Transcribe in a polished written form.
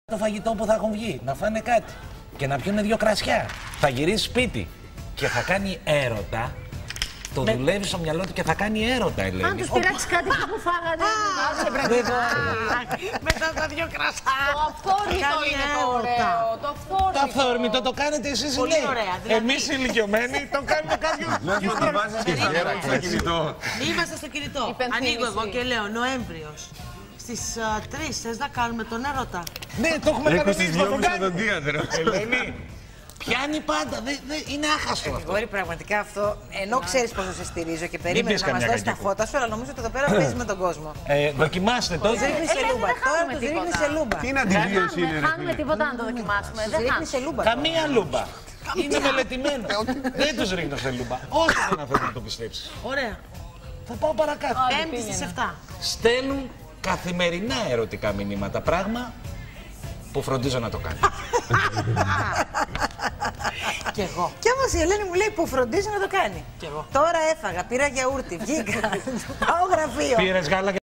το φαγητό που θα έχουν βγει, να φάνε κάτι και να πιούνε 2 κρασιά. Θα γυρίσει σπίτι και θα κάνει έρωτα. Το δουλεύει στο μυαλό του και θα κάνει έρωτα, Ελένη. Αν τους πειράξει κάτι που φάγανε. Μετά τα 2 κρασιά. Το αυθόρμητο είναι το ωραίο. Το αυθόρμητο το κάνετε εσείς οι νέοι. Εμείς οι ηλικιωμένοι το κάνουμε κάποιος πιο κινητό. Είμαστε στο κινητό. Ανοίγω εγώ και λέω Νοέμβριος. Στις 3 θες να κάνουμε τον έρωτα. Ναι, το έχουμε κανονίσει να το κάνουμε. Ελένη. Πιάνει πάντα, είναι άχαστο αυτό. Γόρι, πραγματικά αυτό, ενώ ξέρεις πόσο σε στηρίζω και περίμενε να μας δώσεις τα φώτα σου, αλλά νομίζω ότι εδώ πέρα παίζεις με τον κόσμο. Δοκιμάστε το. Τους ρίχνεις σε λούμπα. Τώρα τους ρίχνεις σε λούμπα. Τι είναι αντιβίωση είναι, Δεν χάνουμε τίποτα να το δοκιμάσουμε. Τους ρίχνεις σε λούμπα. Καμία λούμπα. Είναι μελετημένο. Δεν τους ρίχνω σε λούμπα. Όσο δεν αφήνω να το πιστέψεις. Ωραία. Θα πάω παρακάτω. 5η στις 7. Στέλνουν καθημερινά ερωτικά μηνύματα. Πράγμα που φροντίζω να το κάνω. Κι εγώ. Κι όμως η Ελένη μου λέει που φροντίζει να το κάνει. Κι εγώ. Τώρα έφαγα, πήρα γιαούρτι, βγήκα, πάω γραφείο. Πήρες γάλα